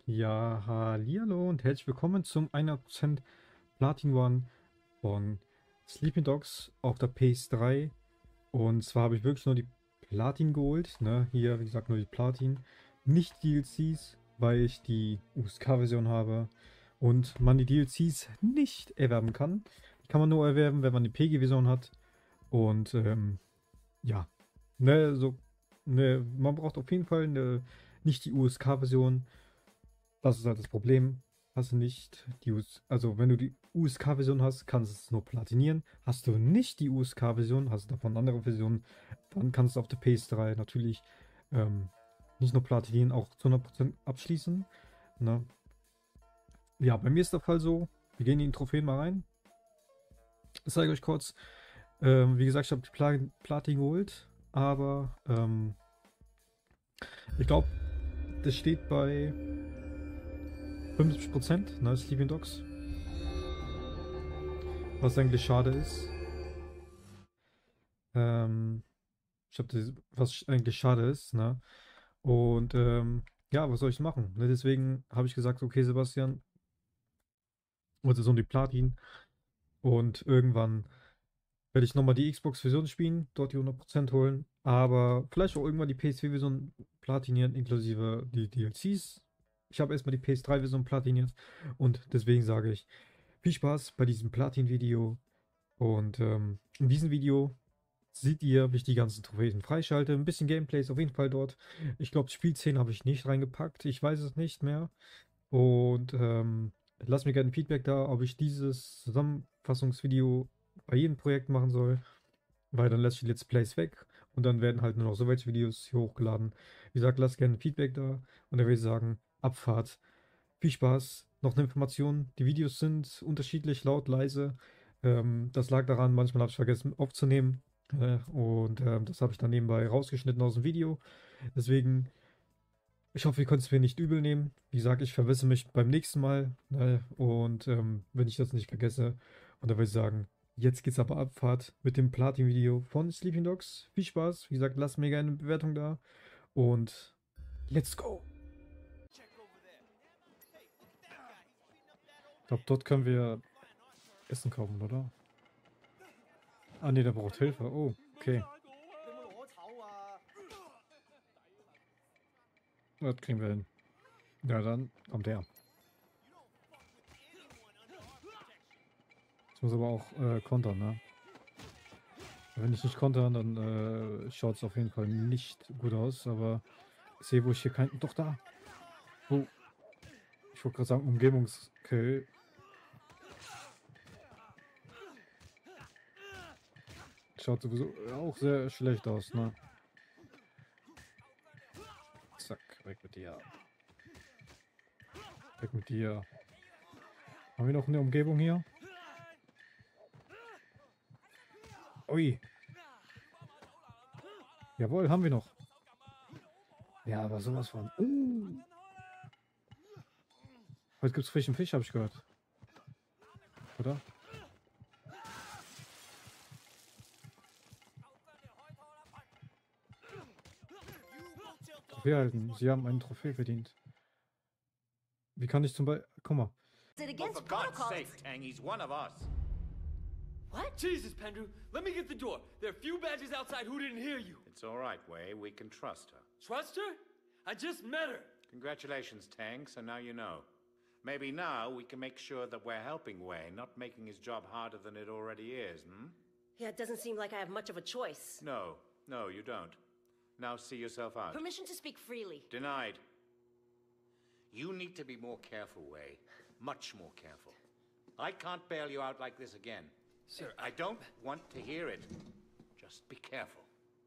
Ja, hallihallo und herzlich willkommen zum 100% Platin One von Sleeping Dogs auf der PS3. Und zwar habe ich wirklich nur die Platin geholt, ne? Hier, wie gesagt, nur die Platin, nicht DLCs, weil ich die USK-Version habe und man die DLCs nicht erwerben kann. Die kann man nur erwerben, wenn man die PG-Version hat. Und ja, ne, man braucht auf jeden Fall nicht die USK-Version. Das ist halt das Problem. Hast du nicht die also wenn du die USK-Version hast, kannst du es nur platinieren. Hast du nicht die USK-Version, hast du davon andere Versionen, dann kannst du auf der PS3 natürlich ähm, nicht nur platinieren, auch zu 100% abschließen. Ne? Ja, bei mir ist der Fall so. Wir gehen in die Trophäen mal rein. Ich zeige euch kurz. Wie gesagt, ich habe die Platin geholt, aber ich glaube, das steht bei 50%, ne, Sleeping Dogs. Was eigentlich schade ist. Ähm, Ich glaube, was eigentlich schade ist, ne? Und ja, was soll ich machen? Ne? Deswegen habe ich gesagt, okay, Sebastian, heute ist um die Platin und irgendwann werde ich nochmal die Xbox-Version spielen, dort die 100% holen, aber vielleicht auch irgendwann die PS4-Version platinieren, inklusive die DLCs. Ich habe erstmal die PS3-Version platiniert und deswegen sage ich, viel Spaß bei diesem Platin-Video und in diesem Video seht ihr, wie ich die ganzen Trophäen freischalte. Ein bisschen Gameplay ist auf jeden Fall dort. Ich glaube, Spielszenen habe ich nicht reingepackt. Ich weiß es nicht mehr. Und lasst mir gerne Feedback da, ob ich dieses Zusammenfassungsvideo bei jedem Projekt machen soll. Weil dann lässt ich die Let's Plays weg und dann werden halt nur noch so welche Videos hier hochgeladen. Wie gesagt, lasst gerne Feedback da und dann würde ich sagen, Abfahrt. Viel Spaß. Noch eine Information: Die Videos sind unterschiedlich laut, leise. Das lag daran, manchmal habe ich vergessen aufzunehmen. Und das habe ich dann nebenbei rausgeschnitten aus dem Video. Deswegen, ich hoffe, ihr könnt es mir nicht übel nehmen. Wie gesagt, ich verwisse mich beim nächsten Mal. Ne? Und wenn ich das nicht vergesse, und dann würde ich sagen, jetzt geht's aber Abfahrt mit dem Platin-Video von Sleeping Dogs. Viel Spaß. Wie gesagt, lasst mir gerne eine Bewertung da. Und let's go. Ich glaube, dort können wir Essen kaufen, oder? Ah, ne, der braucht Hilfe. Oh, okay. Das kriegen wir hin. Ja, dann kommt er. Ich muss aber auch kontern, ne? Wenn ich nicht konter, dann schaut es auf jeden Fall nicht gut aus. Aber ich sehe, wo ich hier keinen... Doch, da! Oh, ich wollte gerade sagen, Umgebungskill. Schaut sowieso auch sehr schlecht aus, ne? Zack, weg mit dir. Weg mit dir. Haben wir noch eine Umgebung hier? Ui. Jawohl, haben wir noch. Ja, aber sowas von. Heute gibt es frischen Fisch, habe ich gehört. Oder? Trophäe halten. Sie haben eine Trophäe verdient. Wie kann ich zum Beispiel... Guck mal. It Well, against for God's protocols. sake, Tang, he's one of us. What? Jesus, Pendrew, let me get the door. There are few badges outside who didn't hear you. It's all right, Wei. We can trust her. Trust her? I just met her. Congratulations, Tang, so now you know. Maybe now we can make sure that we're helping Wei, not making his job harder than it already is, hmm? Yeah, it doesn't seem like I have much of a choice. No, no, you don't. Now see yourself out. Permission to speak freely. Denied. You need to be more careful, Wei. Much more careful. I can't bail you out like this again. Sir, I don't want to hear it. Just be careful.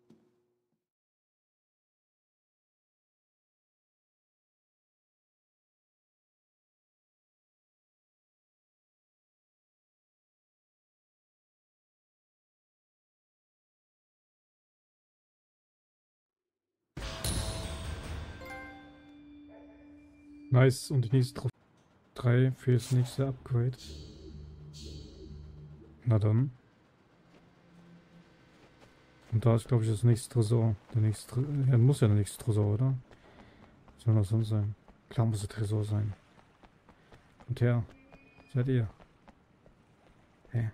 Nice. Und die nächste Trophäe 3 für das nächste Upgrade. Na dann. Und da ist, glaube ich, das nächste Tresor. Der nächste, ja, muss ja der nächste Tresor, oder? Was soll das sonst sein? Klar muss der Tresor sein. Kommt her. Seid ihr? Hä?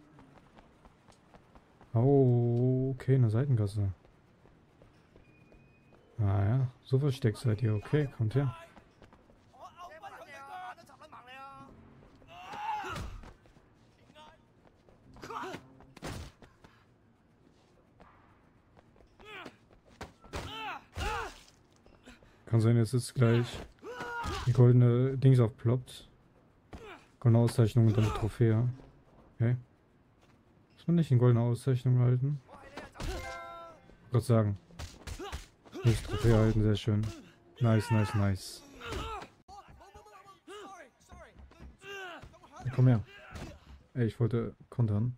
Oh, okay, eine Seitengasse. Ah ja, so versteckt seid ihr. Okay, kommt her. Kann sein, dass jetzt gleich die goldene Dings aufploppt. Goldene Auszeichnung und dann die Trophäe. Okay. Muss man nicht eine goldene Auszeichnung halten? Ich wollte sagen. Nicht Trophäe halten, sehr schön. Nice, nice, nice. Ja, komm her. Ey, ich wollte kontern.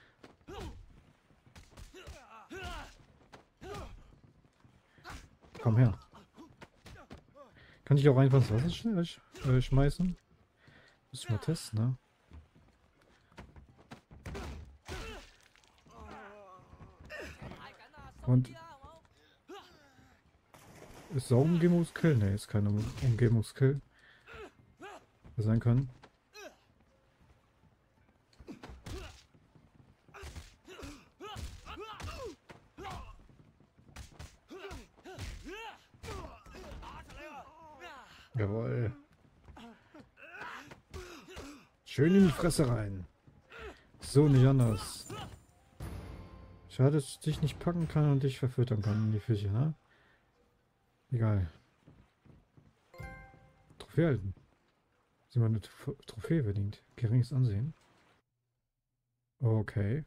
Komm her. Kann ich auch einfach ins Wasser schmeißen? Muss ich mal testen, ne? Und ist auch Umgebungskill? Ne, ist keine Umgebungskill. Sein können. Jawohl. Schön in die Fresse rein. So, nicht anders. Schade, dass ich dich nicht packen kann und dich verfüttern kann in die Fische, ne? Egal. Trophäe halten. Sie haben eine Trophäe verdient. Geringes Ansehen. Okay.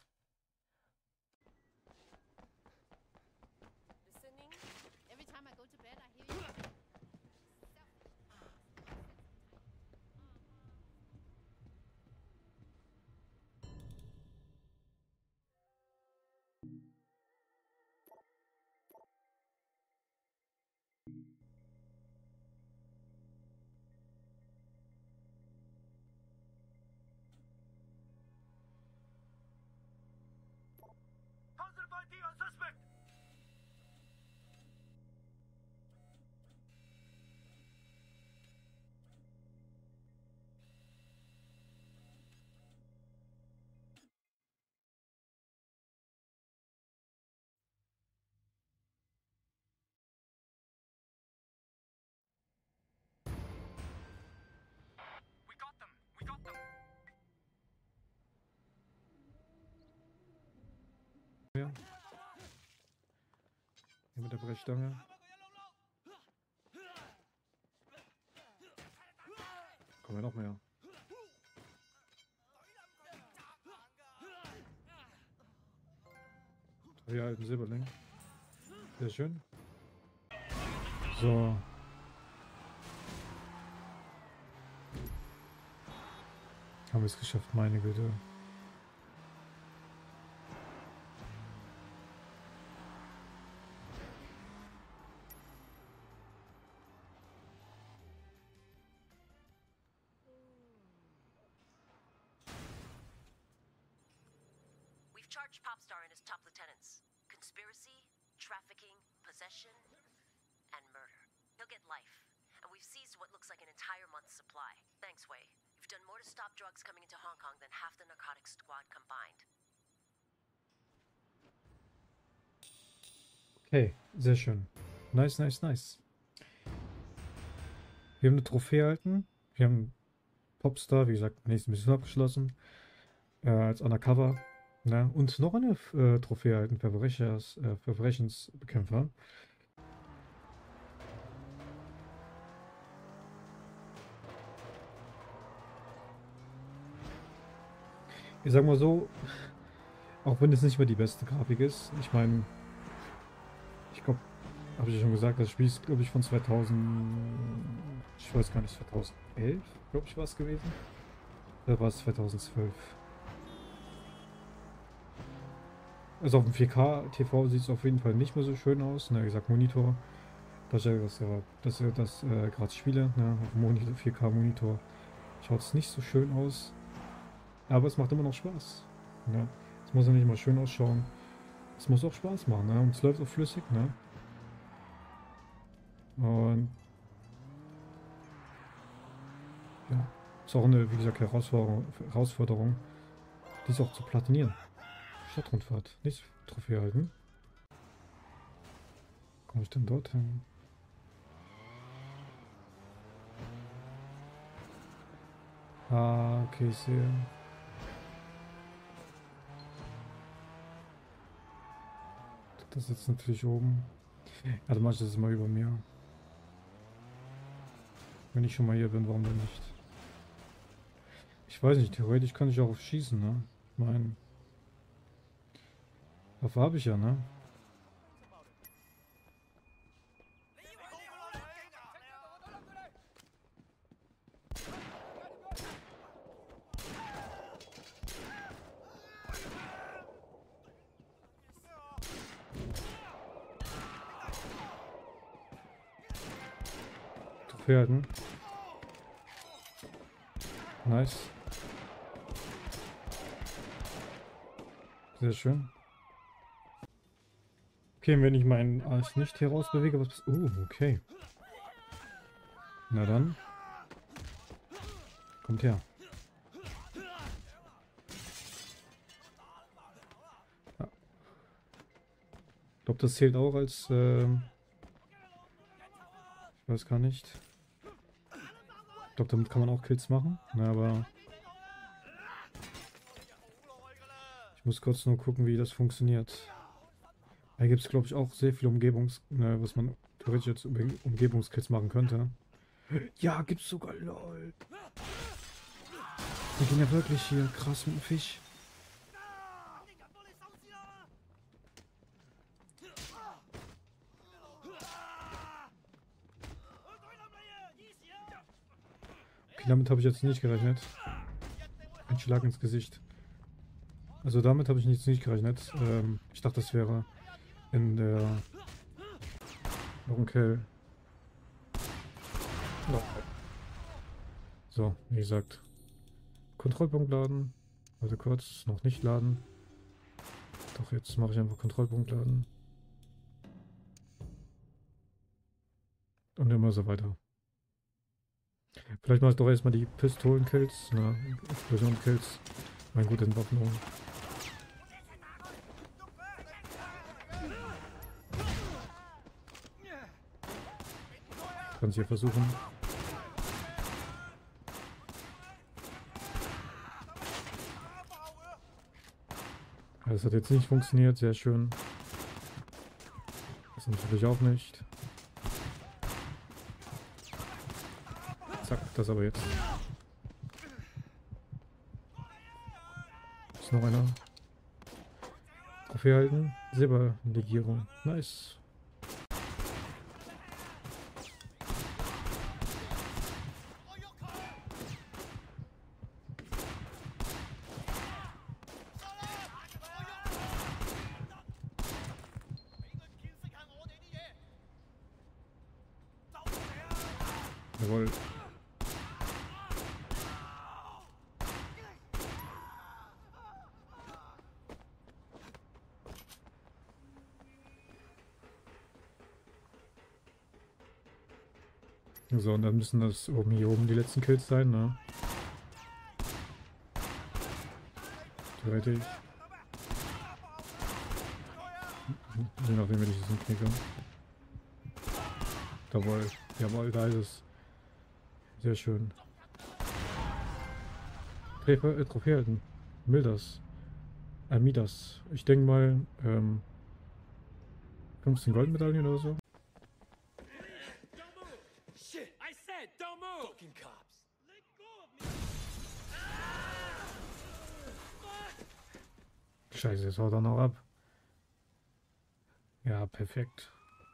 Ja. Hier mit der Brechstange. Kommen wir noch mehr. Ja, alten Silberling. Sehr schön. So. Haben wir es geschafft, meine Güte. We've charged Popstar and his top lieutenants. Conspiracy, trafficking, possession, and murder. He'll get life. And we've seized what looks like an entire month's supply. Thanks, Wei. You've done more to stop drugs coming into Hong Kong than half the narcotics squad combined. Okay, sehr schön. Nice, nice, nice. Wir haben eine Trophäe erhalten. Wir haben Popstar, wie gesagt, nächste Mission abgeschlossen. Als Undercover. Ne? Und noch eine Trophäe erhalten, Verbrechensbekämpfer. Ich sag mal so, auch wenn es nicht mehr die beste Grafik ist, ich meine, ich glaube, habe ich ja schon gesagt, das Spiel ist, glaube ich, von 2000, ich weiß gar nicht, 2011, glaube ich, war es gewesen. Oder war es 2012? Also auf dem 4K TV sieht es auf jeden Fall nicht mehr so schön aus. Ne, wie gesagt, Monitor, dass ich das gerade spiele, ne, auf dem Monitor, 4K Monitor, schaut es nicht so schön aus. Aber es macht immer noch Spaß. Ne? Es muss ja nicht mal schön ausschauen. Es muss auch Spaß machen, ne? Und es läuft auch flüssig, ne? Und ja. Ist auch eine, wie gesagt, Herausforderung. Die ist auch zu platinieren. Stadtrundfahrt. Nicht Trophäe halten. Komme ich denn dorthin? Ah, okay, ich sehe. Das ist jetzt natürlich oben. Ja, dann mache ich das mal über mir. Wenn ich schon mal hier bin, warum denn nicht? Ich weiß nicht, theoretisch kann ich auch schießen, ne? Ich meine, Waffe habe ich ja, ne? Pferden. Nice. Sehr schön. Okay, wenn ich meinen Arsch nicht hier raus bewege, was... okay. Na dann. Kommt her. Ja. Ich glaube, das zählt auch als... ich weiß gar nicht. Ich glaube, damit kann man auch Kills machen. Na, aber... Ich muss kurz nur gucken, wie das funktioniert. Da gibt es, glaube ich, auch sehr viele was man theoretisch jetzt Umgebungskills machen könnte. Ja, gibt's sogar, lol. Wir gehen ja wirklich hier krass mit dem Fisch. Okay, damit habe ich jetzt nicht gerechnet. Ein Schlag ins Gesicht. Also damit habe ich jetzt nicht gerechnet. Ich dachte, das wäre in der Kill. So, wie gesagt. Kontrollpunkt laden. Warte kurz, noch nicht laden. Doch, jetzt mache ich einfach Kontrollpunkt laden. Und immer so weiter. Vielleicht mache ich doch erstmal die Pistolen-Kills. Explosion-Kills. Mein gut Entwaffnung. Kann es hier versuchen. Das hat jetzt nicht funktioniert, sehr schön. Das natürlich auch nicht. Zack, das aber jetzt. Ist noch einer. Trophäe halten. Silberlegierung. Nice. Jawohl. So, und dann müssen das hier oben die letzten Kills sein, ne? Theoretisch. Je nachdem, wenn ich das hinknicke. Jawohl, da ist es. Sehr schön. Trophäe halten. Mildas. Midas. Ich denke mal, 15 Goldmedaillen oder so. Shit! I said, don't move! Fucking cops! Let go of me! Scheiße, jetzt haut er noch ab. Ja, perfekt.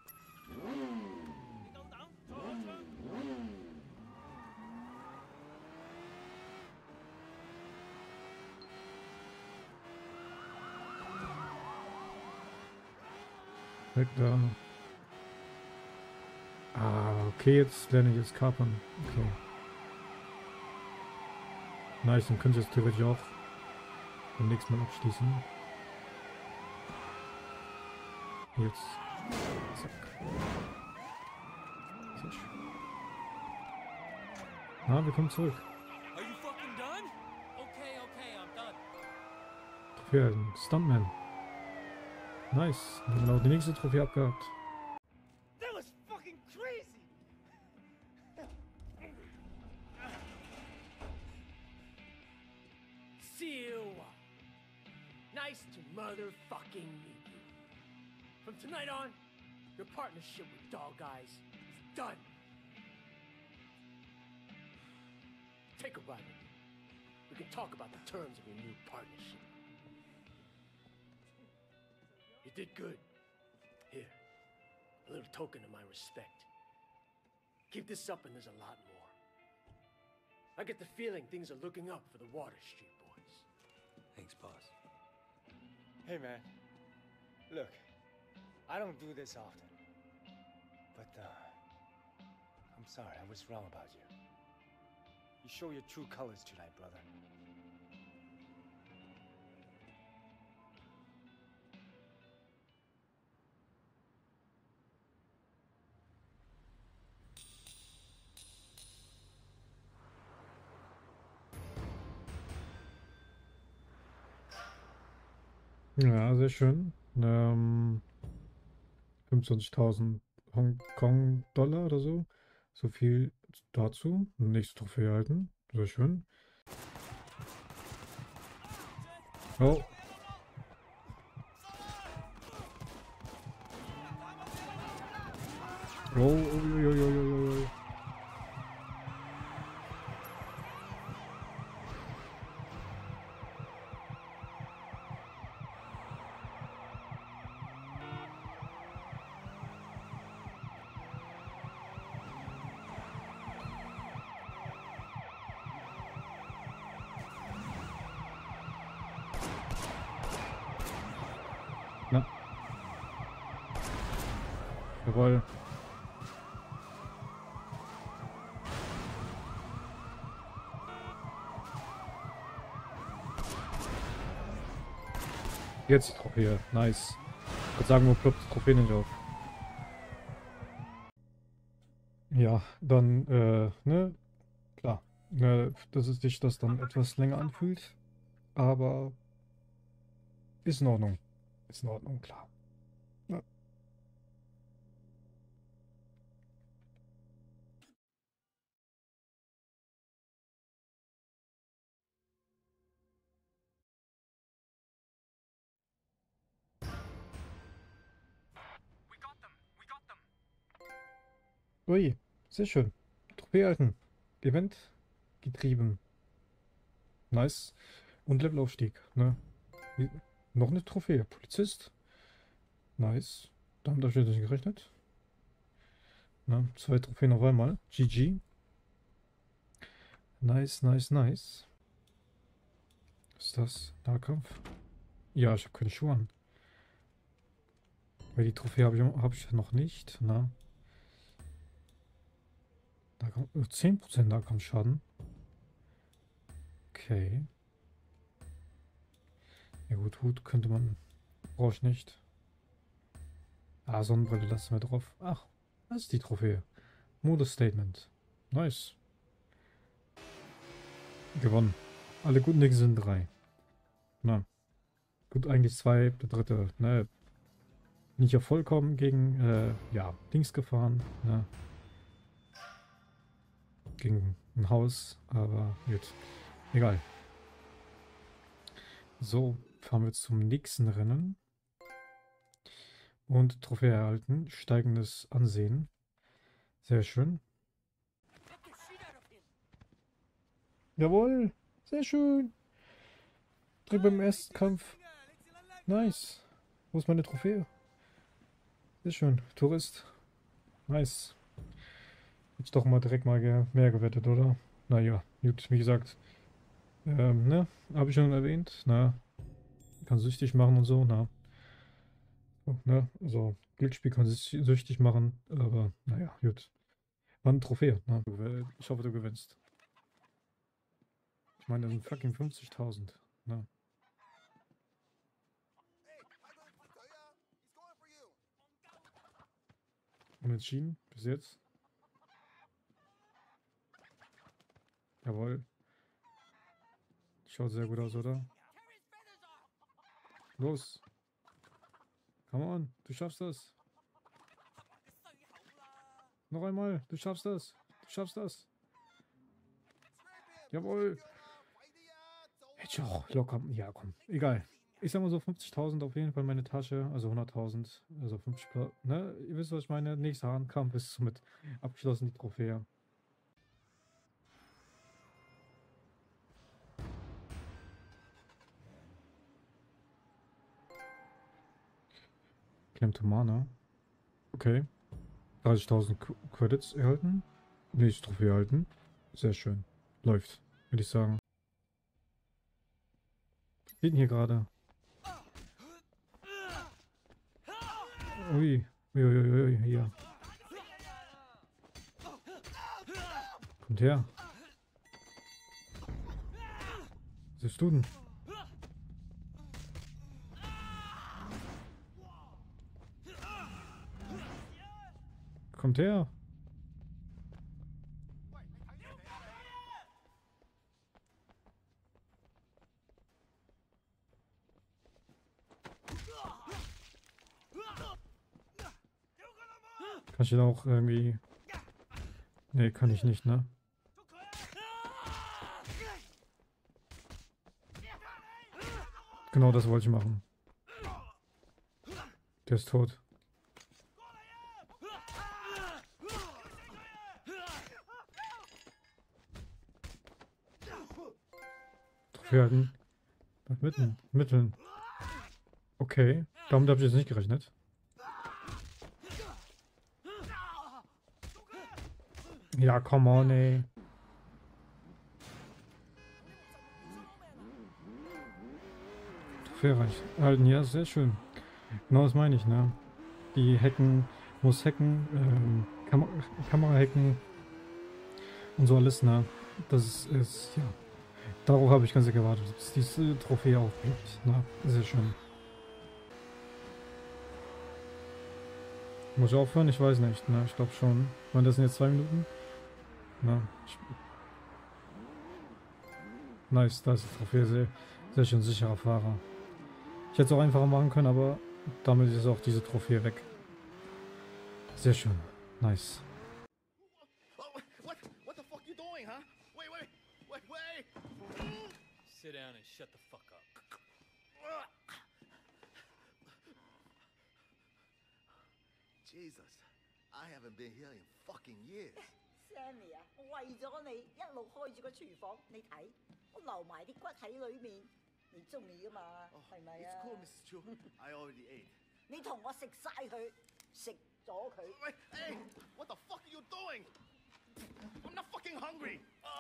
Weg da. Ah, okay, jetzt lerne ich jetzt kapern. Okay. Nice, dann können Sie es theoretisch auch beim nächsten Mal abschließen. Jetzt. Zack. Sehr schön. Na, wir kommen zurück. Are you fucking done? Okay, I'm done. Trophäe erhalten. Stuntman. Nice. Dann haben wir auch die nächste Trophäe abgehabt. That was fucking crazy! Siwa. Nice to motherfucking meet you. From tonight on, your partnership with Dog Eyes is done. Take a ride with me. We can talk about the terms of your new partnership. You did good. Here, a little token of my respect. Keep this up and there's a lot more. I get the feeling things are looking up for the Water Street boys. Thanks, boss. Hey, man. Look, I don't do this often. But, I'm sorry, I was wrong about you. You show your true colors tonight, brother. Ja, sehr schön. 25.000 Hongkong-Dollar oder so. So viel dazu. Nächste Trophäe erhalten. Sehr schön. Oh. Oh, oh. Na. Jawohl. Jetzt die Trophäe. Nice. Ich würde sagen, wo ploppt die Trophäe nicht auf? Ja, dann, ne? Klar. Dass es sich das dann etwas länger anfühlt. Aber ist in Ordnung. Ist in Ordnung, klar. Ja. Ui, sehr schön. Trophäe erhalten. Event getrieben. Nice. Und Levelaufstieg, ne? Wie, noch eine Trophäe. Polizist. Nice. Damit habe ich nicht gerechnet. Na, 2 Trophäen auf einmal. GG. Nice. Was ist das? Nahkampf? Ja, ich habe keine Schuhe an. Weil die Trophäe hab ich noch nicht. Na. 10% Nahkampfschaden. Okay. Ja gut, Hut könnte man. Brauche ich nicht. Ah, Sonnenbrille lassen wir drauf. Ach, das ist die Trophäe. Modus-Statement. Nice. Gewonnen. Alle guten Dinge sind 3. Na. Gut, eigentlich 2. Der dritte, ne. Bin ich ja vollkommen gegen, ja, Dings gefahren, ne. Gegen ein Haus, aber gut. Egal. So, fahren wir zum nächsten Rennen. Und Trophäe erhalten. Steigendes Ansehen. Sehr schön. Jawohl. Sehr schön. Direkt beim ersten Kampf. Nice. Wo ist meine Trophäe? Sehr schön. Tourist. Nice. Jetzt doch mal direkt mal mehr gewettet, oder? Naja, gut, wie gesagt. Ne? Habe ich schon erwähnt. Na. Kann süchtig machen und so, na. So, ne? Also, Glücksspiel kann süchtig machen, aber naja, gut. War eine Trophäe, ne? Ich hoffe, du gewinnst. Ich meine, das sind fucking 50.000, ne? Unentschieden, bis jetzt. Jawohl. Schaut sehr gut aus, oder? Los. Come on. Du schaffst das. Noch einmal. Du schaffst das. Du schaffst das. Jawohl. Hätte ich auch locker. Ja, komm. Egal. Ich sag mal so 50.000 auf jeden Fall meine Tasche. Also 100.000. Also 50. Ne? Ihr wisst, was ich meine. Nächster Hahnkampf ist somit abgeschlossen, die Trophäe. Claim to Mana. Okay. 30.000 Credits erhalten. Nächste Trophäe erhalten. Sehr schön. Läuft, würde ich sagen. Was geht denn hier gerade? Ui. Uiuiui, hier. Kommt her. Was bist du denn? Kommt her. Kann ich den auch irgendwie... Nee, kann ich nicht, ne? Genau das wollte ich machen. Der ist tot. Trophäe halten. Mitteln. Okay. Damit habe ich jetzt nicht gerechnet. Ja, come on, ey. Trophäe halten, ja, sehr schön. Genau das meine ich, ne? Die hacken, muss hacken, Kamera hacken und so alles, ne? Das ist, ja. Darauf habe ich ganz sicher gewartet, bis diese Trophäe aufbringt, ne? Sehr schön. Muss ich aufhören? Ich weiß nicht, ne? Ich glaube schon. Waren das sind jetzt 2 Minuten? Na, nice, da ist die Trophäe, sehr schön sicherer Fahrer. Ich hätte es auch einfacher machen können, aber damit ist auch diese Trophäe weg. Sehr schön, nice. What the fuck you doing, huh? Wait! Sit down and shut the fuck up. Jesus, I haven't been here in fucking years. Sammy 啊，我為咗你一路開住個廚房，你睇我留埋啲骨喺裏面，你中意噶嘛？係咪 It's 啊？ cool, Mrs. Chu. I already ate. 你同我食晒佢，食咗佢。 Wait, hey! What the fuck are you doing? I'm not fucking hungry!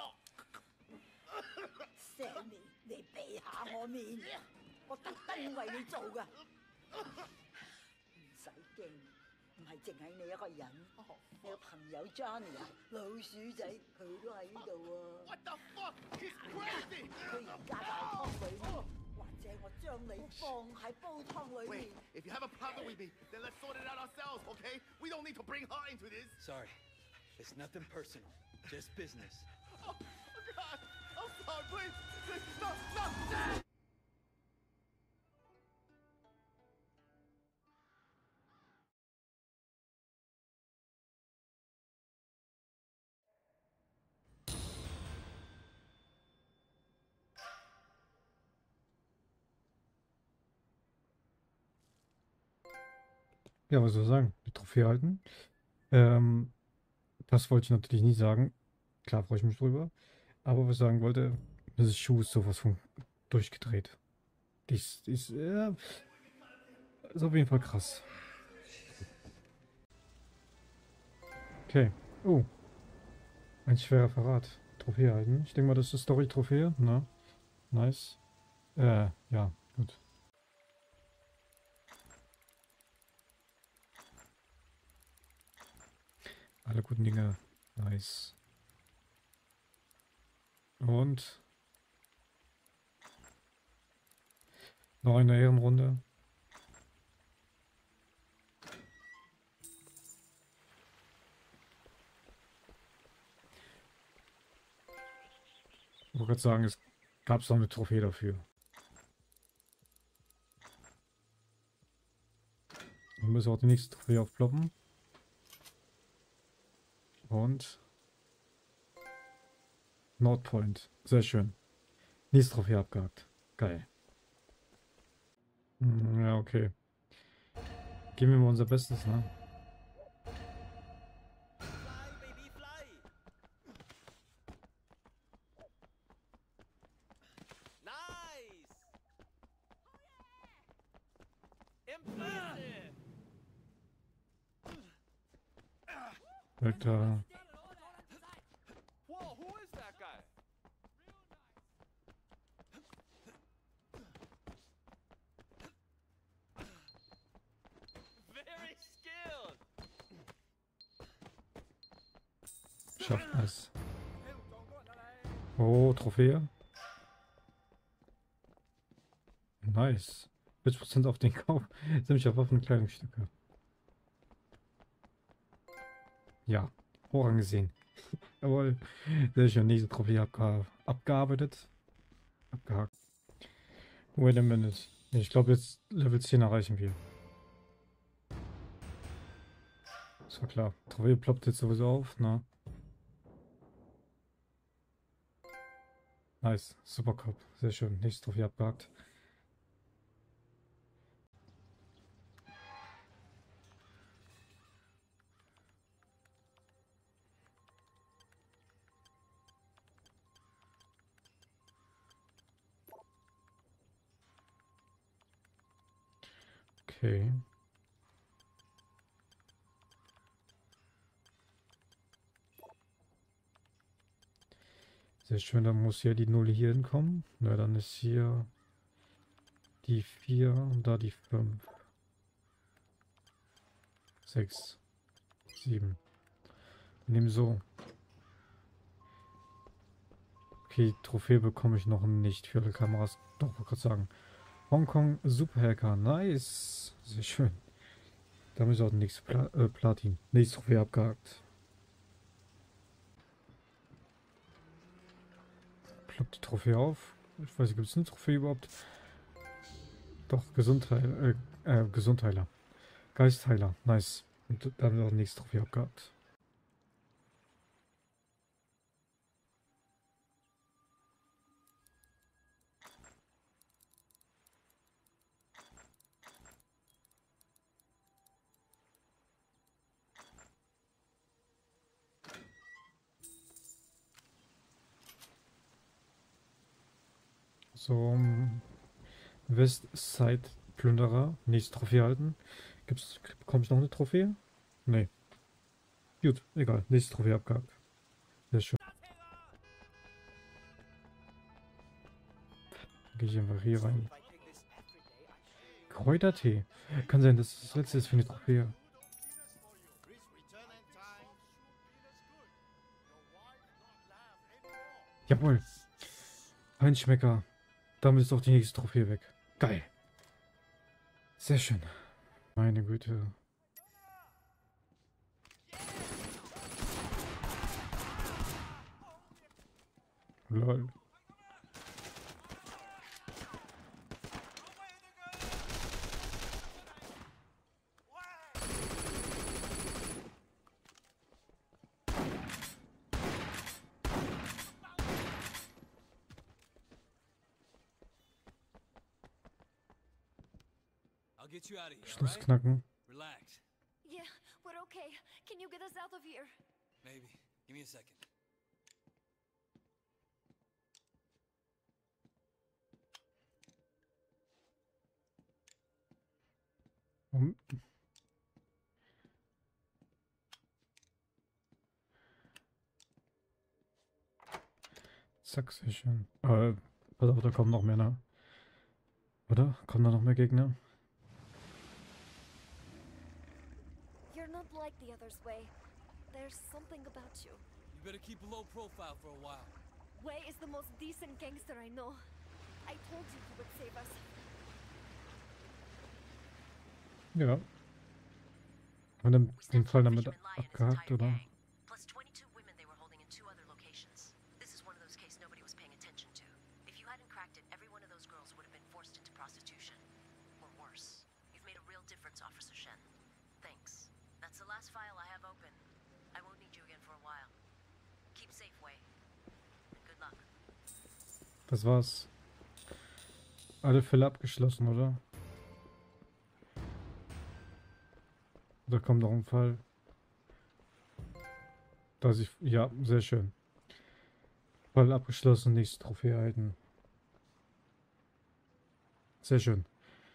Sammy，你避下我面，我特登為你做噶，唔使驚，唔係淨係你一個人。 你個朋友 Johnny 啊，老鼠仔佢都喺呢度喎。 What the fuck? He's crazy! 佢而家大湯裏面，或者我將你放喺煲湯裏 Wait, 面。 if you have a problem with me, then let's sort it out ourselves, okay? We don't need to bring her into this. Sorry. It's nothing personal. Just business. Oh, God! I'm sorry, please! No! Ja, was soll ich sagen? Die Trophäe halten. Das wollte ich natürlich nie sagen. Klar freue ich mich drüber. Aber was ich sagen wollte, Mrs. Schuh ist sowas von durchgedreht. Die ist auf jeden Fall krass. Okay. Oh. Ein schwerer Verrat. Trophäe halten. Ich denke mal, das ist Story-Trophäe. Ne? Nice. Ja, gut. Alle guten Dinge. Nice. Und noch eine Ehrenrunde. Ich wollte gerade sagen, es gab noch eine Trophäe dafür. Wir müssen auch die nächste Trophäe aufploppen. Und Nordpoint. Sehr schön. Nächste Trophäe abgehakt. Geil. Ja, okay. Geben wir mal unser Bestes, ne? Alter. Whoa, who is that guy? Very skilled. Schafft es. Oh, Trophäe. Nice. 40% auf den Kauf sämtlicher Waffen und Kleidungsstücke. Ja, vorangesehen. Jawohl. Sehr schön. Nächste Trophäe abgearbeitet. Abgehakt. Wait a minute. Ich glaube, jetzt Level 10 erreichen wir. Das war klar. Trophäe ploppt jetzt sowieso auf, ne? Nice. Super Cup. Sehr schön. Nächste Trophäe abgehakt. Okay. Sehr schön, dann muss hier die 0 hier hinkommen. Na, dann ist hier die 4 und da die 5. 6. 7. Wir nehmen so. Okay, Trophäe bekomme ich noch nicht für alle Kameras. Doch, wollte gerade sagen. Hongkong Superhacker. Nice. Sehr schön. Damit ist auch der nächste Platin. Nächste Trophäe abgehakt. Ploppt die Trophäe auf. Ich weiß nicht, gibt es eine Trophäe überhaupt? Doch, Gesundheiler. Geistheiler. Nice. Und dann wird auch die nächste Trophäe abgehakt. So, Westside Plünderer. Nächste Trophäe halten. Bekomme ich noch eine Trophäe? Nee. Gut, egal. Nächste Trophäe abgehakt. Sehr schön. Gehe ich einfach hier rein. Kräutertee. Kann sein, dass das letzte ist für eine Trophäe. Jawohl. Ein Schmecker. Damit ist auch die nächste Trophäe weg. Geil. Sehr schön. Meine Güte. Lol. I'll get you out of here. Schluss All right? knacken. Relax. Yeah, we're okay. Can you get us out of here? Maybe. Give me a second. Um. Zack, sehr schön. Pass auf, da kommen noch mehr, ne? Oder? Kommen da noch mehr Gegner? You're not like the others, Wei. There's something about you. You better keep a low profile for a while. Wei is the most decent gangster I know. I told you he would save us. Ja. Und in We dem snapped Fall up damit Fisherman Lai and his abgehakt, entire oder? gang, plus 22 women they were holding in 2 other locations. This is one of those cases nobody was paying attention cracked it, every one of those girls would have been forced into prostitution. Or worse. You've made a real difference, Officer Shen. Thanks. That's the last file I have open. I won't need you again for a while. Keep safe, Wei. And good luck. Das war's. Alle Fälle abgeschlossen, oder? Da kommt noch ein Fall. Dass ich. Ja, sehr schön. Fall abgeschlossen, nächste Trophäe erhalten. Sehr schön.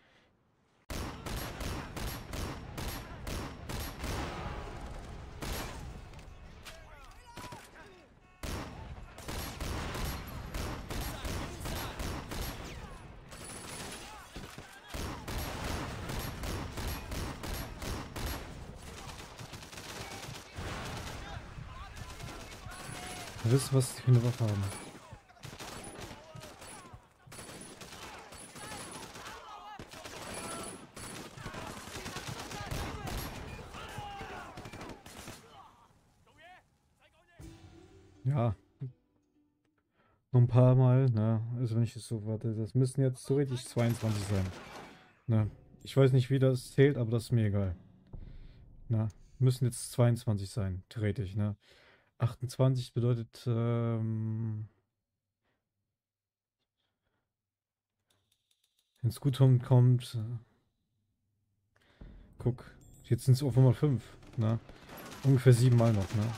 Wisst ihr, was die für eine Waffe haben? Ja. Noch ein paar Mal, ne? Also wenn ich es so warte, das müssen jetzt theoretisch 22 sein. Ne? Ich weiß nicht, wie das zählt, aber das ist mir egal. Na, müssen jetzt 22 sein, theoretisch, ne? 28 bedeutet, wenn es gut kommt, guck, jetzt sind es auf einmal 5, ne? Ungefähr 7 Mal noch, ne?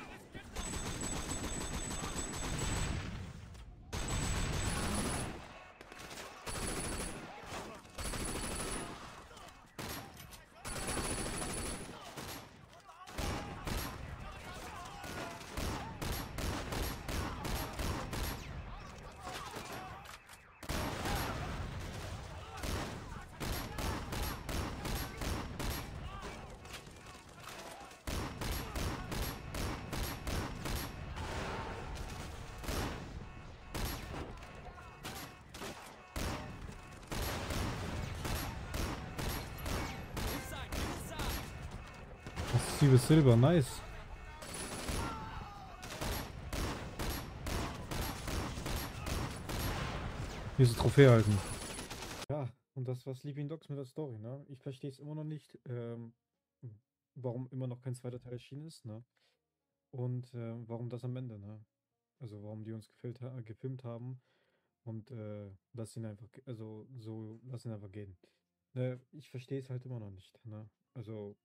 Massives Silber, nice. Hier ist die Trophäe halten. Ja, und das war Sleeping Dogs mit der Story, ne? Ich verstehe es immer noch nicht, warum immer noch kein zweiter Teil erschienen ist, ne? Und warum das am Ende, ne? Also warum die uns gefilmt haben und lass ihn einfach, also so, lass ihn einfach gehen. Ich verstehe es halt immer noch nicht, ne? Also,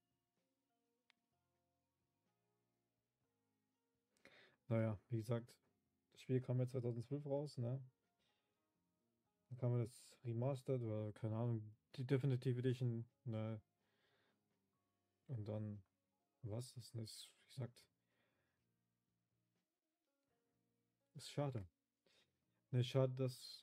naja, wie gesagt, das Spiel kam ja 2012 raus, ne? Dann kam ja das Remastered oder keine Ahnung, die Definitive Edition, ne? Und dann, was? Das ist, wie gesagt, ist schade. Ne, schade, dass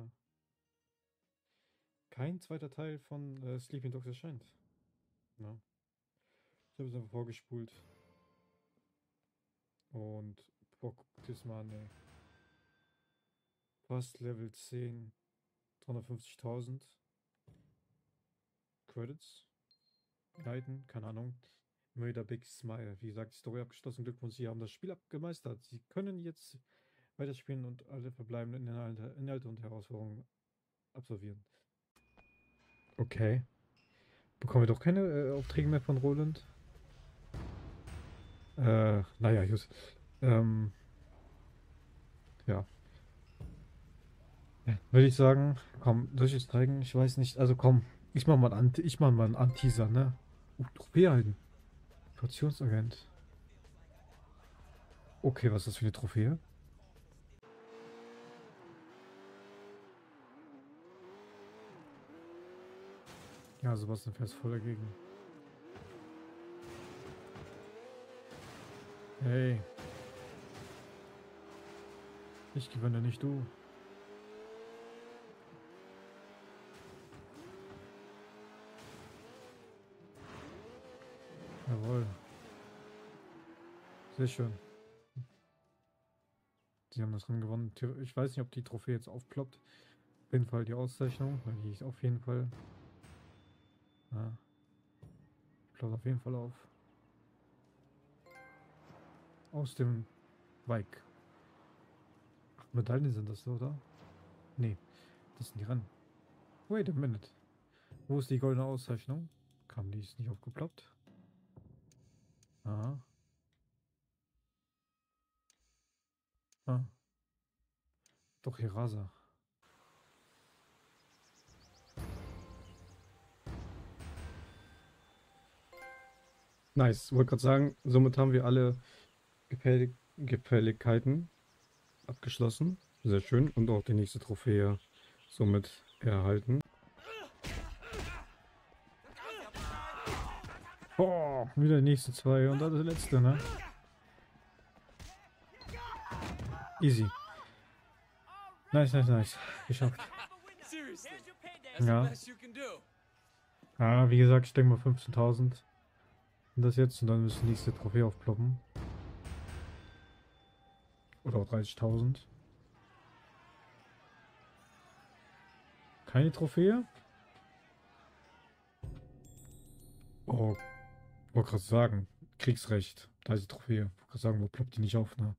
kein zweiter Teil von Sleeping Dogs erscheint. Ne? Ich habe es einfach vorgespult. Und boah, guck dir das mal an, ey. Fast Level 10, 350.000 Credits. Leiten, keine Ahnung. Made a Big Smile. Wie gesagt, die Story abgeschlossen. Glückwunsch, Sie haben das Spiel abgemeistert. Sie können jetzt weiterspielen und alle verbleibenden Inhalte und Herausforderungen absolvieren. Okay. Bekommen wir doch keine Aufträge mehr von Roland? Naja, gut. Ja. Würde ich sagen, komm, soll ich es zeigen? Ich weiß nicht. Also komm, ich mach mal einen Anteaser, ne? Trophäe halten. Portionsagent. Okay, was ist das für eine Trophäe? Ja, Sebastian fährt voll dagegen. Hey. Ich gewinne, nicht du. Jawohl. Sehr schön. Sie haben das Rennen gewonnen. Ich weiß nicht, ob die Trophäe jetzt aufploppt. Auf jeden Fall die Auszeichnung. Die ist auf jeden Fall. Ja. Ploppt auf jeden Fall auf. Aus dem Bike. Ach, Medaillen sind das, oder? Nee, das sind die ran. Wait a minute. Wo ist die goldene Auszeichnung? Kam die ist nicht aufgeploppt? Aha. Ah. Doch, hier Rasa. Nice. Wollte gerade sagen, somit haben wir alle Gefälligkeiten abgeschlossen. Sehr schön. Und auch die nächste Trophäe somit erhalten. Boah, wieder die nächsten zwei und dann das letzte, ne? Easy. Nice, nice, nice. Geschafft. Ja. Ja, wie gesagt, ich denke mal 15.000. Und das jetzt und dann müsste die nächste Trophäe aufploppen. Oder auch 30.000. Keine Trophäe? Oh, wollte gerade sagen, Kriegsrecht. Da ist die Trophäe. Wollte gerade sagen, wo ploppt die nicht auf, ne?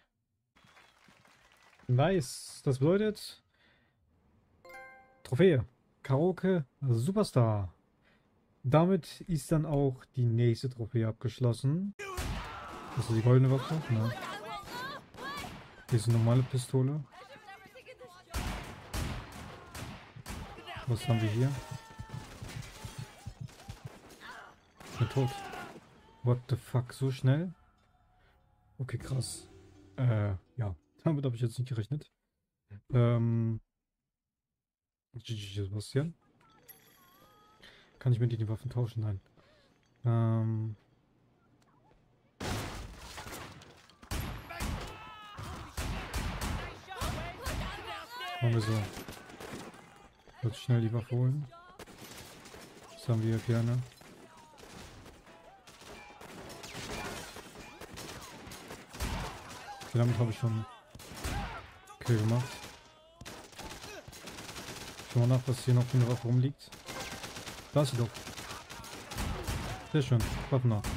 Nice. Das bedeutet Trophäe. Karaoke Superstar. Damit ist dann auch die nächste Trophäe abgeschlossen. Das ist die goldene Waffe. Ne? Hier ist eine normale Pistole. Was haben wir hier? Ich bin tot. What the fuck? So schnell? Okay, krass. Ja. Damit habe ich jetzt nicht gerechnet. GG, Sebastian. Kann ich mit dir die Waffen tauschen? Nein. Machen wir so. Jetzt schnell die Waffe holen. Das haben wir gerne. Damit habe ich schon Kill gemacht. Schau mal nach, was hier noch für eine Waffe rumliegt. Da ist sie doch. Sehr schön. Waffen nach.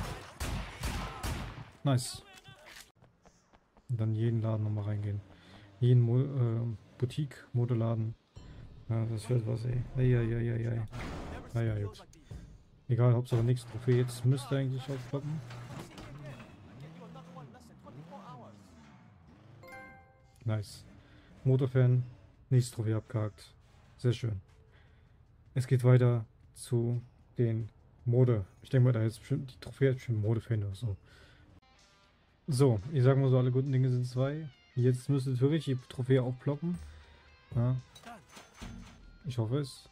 Nice. Und dann jeden Laden nochmal reingehen. Jeden Boutique, Modeladen. Ja, das wird was, ey. Eieieiei. Naja, gut. Egal, Hauptsache nächste Trophäe. Jetzt müsste eigentlich aufklappen. Nice. Motorfan. Nächste Trophäe abgehakt. Sehr schön. Es geht weiter zu den Mode. Ich denke mal, da ist bestimmt die Trophäe ist bestimmt Modefan oder so. So, ich sag mal so, alle guten Dinge sind zwei. Jetzt müsste wirklich die Trophäe aufploppen. Ja. Ich hoffe es.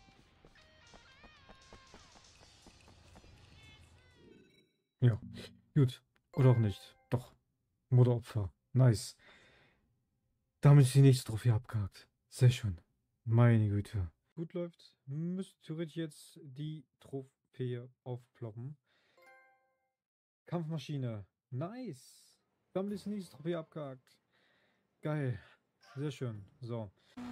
Ja, gut. Oder auch nicht. Doch. Modeopfer. Nice. Damit ist die nächste Trophäe abgehakt. Sehr schön. Meine Güte. Gut läuft, müsste theoretisch jetzt die Trophäe aufploppen. Kampfmaschine. Nice. Damit ist die nächste Trophäe abgehakt. Geil. Sehr schön. So.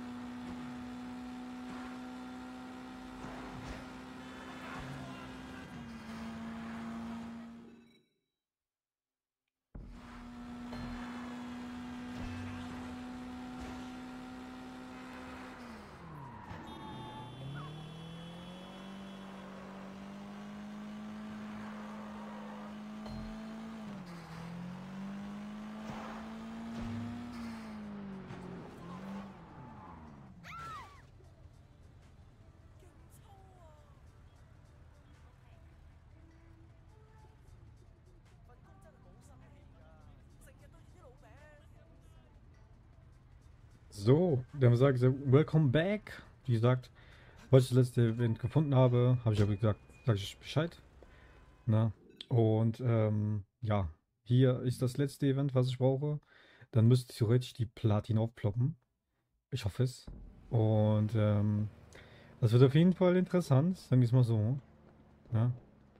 So, dann sage ich Welcome back. Wie gesagt, weil ich das letzte Event gefunden habe, habe ich aber gesagt, sage ich Bescheid. Na, und ja, hier ist das letzte Event, was ich brauche. Dann müsste theoretisch die Platin aufploppen. Ich hoffe es. Und das wird auf jeden Fall interessant, sagen wir es mal so. Ja.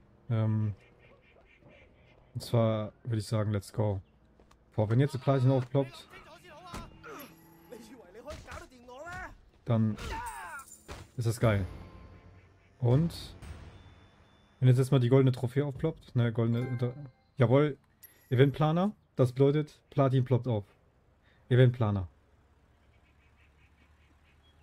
Und zwar würde ich sagen, let's go. Boah, wenn jetzt die Platin aufploppt, dann ist das geil. Und wenn jetzt mal die goldene Trophäe aufploppt, ne, goldene, jawohl, Eventplaner, das bedeutet, Platin ploppt auf. Eventplaner.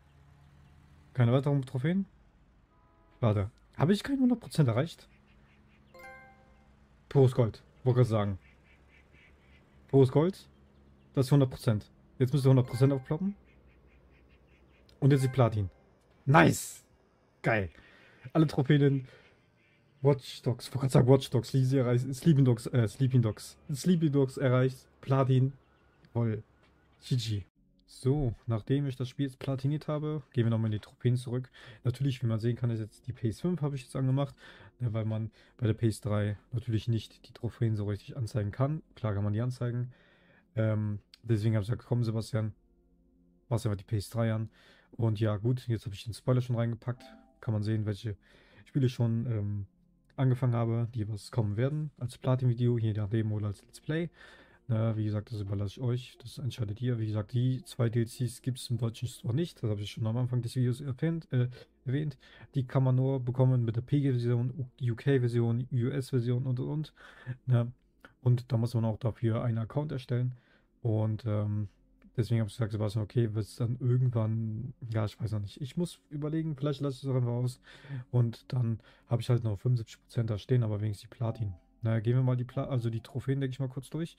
Keine weiteren Trophäen? Warte. Habe ich kein 100% erreicht? Pures Gold. Wollte gerade sagen. Pures Gold. Das ist 100%. Jetzt müsste 100% aufploppen. Und jetzt die Platin. Nice! Geil. Alle Trophäen. Watch Dogs. Ich wollte gerade sagen Watch Dogs. Sleeping Dogs erreicht. Platin. Voll. GG. So, nachdem ich das Spiel jetzt platiniert habe, gehen wir nochmal in die Trophäen zurück. Natürlich, wie man sehen kann, ist jetzt die PS5 habe ich jetzt angemacht, weil man bei der PS3 natürlich nicht die Trophäen so richtig anzeigen kann. Klar kann man die anzeigen. Deswegen habe ich gesagt, komm Sebastian, machst einfach die PS3 an. Und ja, gut, jetzt habe ich den Spoiler schon reingepackt. Kann man sehen, welche Spiele ich schon angefangen habe, die was kommen werden. Als Platin-Video, je nachdem, oder als Let's Play. Na, wie gesagt, das überlasse ich euch. Das entscheidet ihr. Wie gesagt, die 2 DLCs gibt es im deutschen Store nicht. Das habe ich schon am Anfang des Videos erwähnt. Die kann man nur bekommen mit der PG-Version, UK-Version, US-Version und. Na, und da muss man auch dafür einen Account erstellen. Und deswegen habe ich gesagt, Sebastian, okay, wird es dann irgendwann, ja, ich weiß noch nicht. Ich muss überlegen, vielleicht lasse ich es auch einfach aus. Und dann habe ich halt noch 75% da stehen, aber wenigstens die Platin. Na, gehen wir mal die Trophäen, denke ich mal, kurz durch.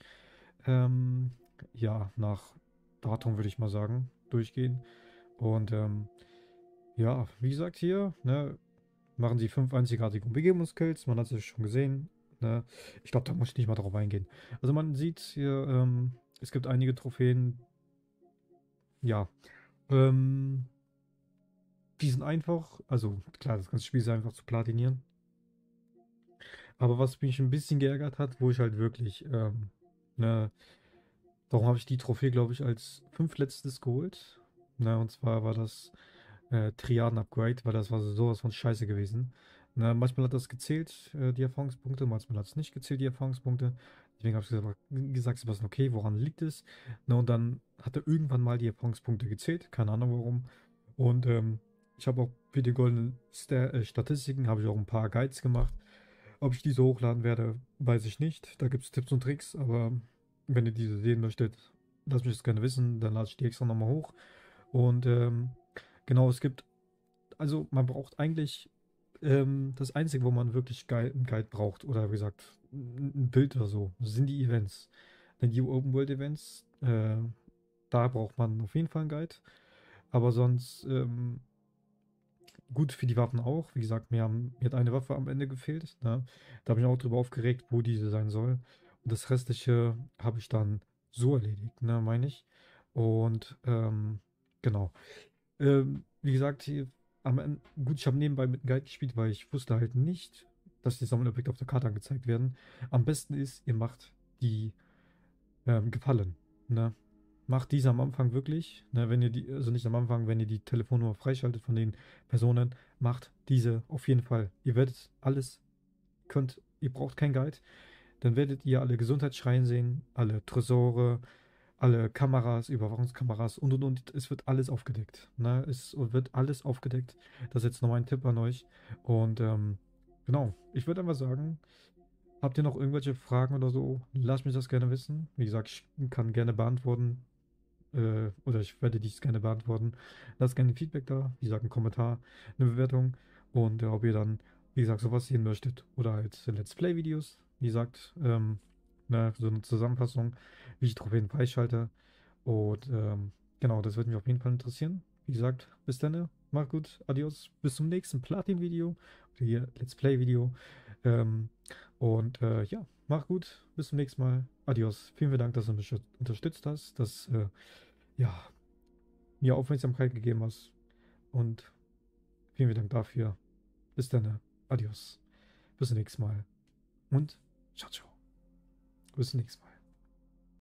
Ja, nach Datum würde ich mal sagen, durchgehen. Und ja, wie gesagt hier, ne, machen sie 5 einzigartige Umgebungskills. Man hat es schon gesehen. Ne? Ich glaube, da muss ich nicht mal drauf eingehen. Also man sieht hier, es gibt einige Trophäen. Ja, die sind einfach, also klar, das ganze Spiel ist einfach zu platinieren. Aber was mich ein bisschen geärgert hat, wo ich halt wirklich, ne, darum habe ich die Trophäe, glaube ich, als 5. geholt. Ne, und zwar war das Triaden-Upgrade, weil das war sowas von scheiße gewesen. Ne, manchmal hat das gezählt, die Erfahrungspunkte, manchmal hat es nicht gezählt, die Erfahrungspunkte. Deswegen habe ich gesagt, Sebastian, okay, woran liegt es? Ne, und dann hat er irgendwann mal die Erfahrungspunkte gezählt, keine Ahnung warum. Und ich habe auch für die goldenen Statistiken, habe ich auch ein paar Guides gemacht. Ob ich diese hochladen werde, weiß ich nicht. Da gibt es Tipps und Tricks, aber wenn ihr diese sehen möchtet, lasst mich das gerne wissen, dann lade ich die extra nochmal hoch. Und genau, es gibt, also man braucht eigentlich das Einzige, wo man wirklich einen Guide braucht, oder wie gesagt, ein Bild oder so, sind die Events. Denn die Open World Events, da braucht man auf jeden Fall einen Guide. Aber sonst, gut für die Waffen auch. Wie gesagt, mir hat eine Waffe am Ende gefehlt. Ne? Da habe ich mich auch drüber aufgeregt, wo diese sein soll. Und das Restliche habe ich dann so erledigt, ne, meine ich. Und genau. Wie gesagt, hier, am Ende, gut, ich habe nebenbei mit einem Guide gespielt, weil ich wusste halt nicht, dass die Sammelobjekte auf der Karte angezeigt werden. Am besten ist, ihr macht die Gefallen. Ne? Macht diese am Anfang wirklich, ne, wenn ihr die, also nicht am Anfang, wenn ihr die Telefonnummer freischaltet von den Personen, macht diese auf jeden Fall. Ihr werdet alles, ihr braucht kein Guide, dann werdet ihr alle Gesundheitsschreien sehen, alle Tresore, alle Kameras, Überwachungskameras und. Es wird alles aufgedeckt. Ne? Es wird alles aufgedeckt. Das ist jetzt noch mein Tipp an euch. Und genau, ich würde einfach sagen, habt ihr noch irgendwelche Fragen oder so? Lasst mich das gerne wissen. Wie gesagt, ich kann gerne beantworten. Oder ich werde dies gerne beantworten. Lasst gerne Feedback da. Wie gesagt, einen Kommentar, eine Bewertung. Und ob ihr dann, wie gesagt, sowas sehen möchtet. Oder halt Let's Play-Videos. Wie gesagt, so eine Zusammenfassung, wie ich Trophäen freischalte. Und genau, das würde mich auf jeden Fall interessieren. Wie gesagt, bis dann. Macht gut. Adios. Bis zum nächsten Platin-Video. Oder hier Let's Play-Video. Und ja, mach gut. Bis zum nächsten Mal. Adios. Vielen, vielen Dank, dass du mich unterstützt hast, dass ja, mir Aufmerksamkeit gegeben hast. Und vielen, vielen Dank dafür. Bis dann. Adios. Bis zum nächsten Mal. Und ciao, ciao. Bis zum nächsten Mal.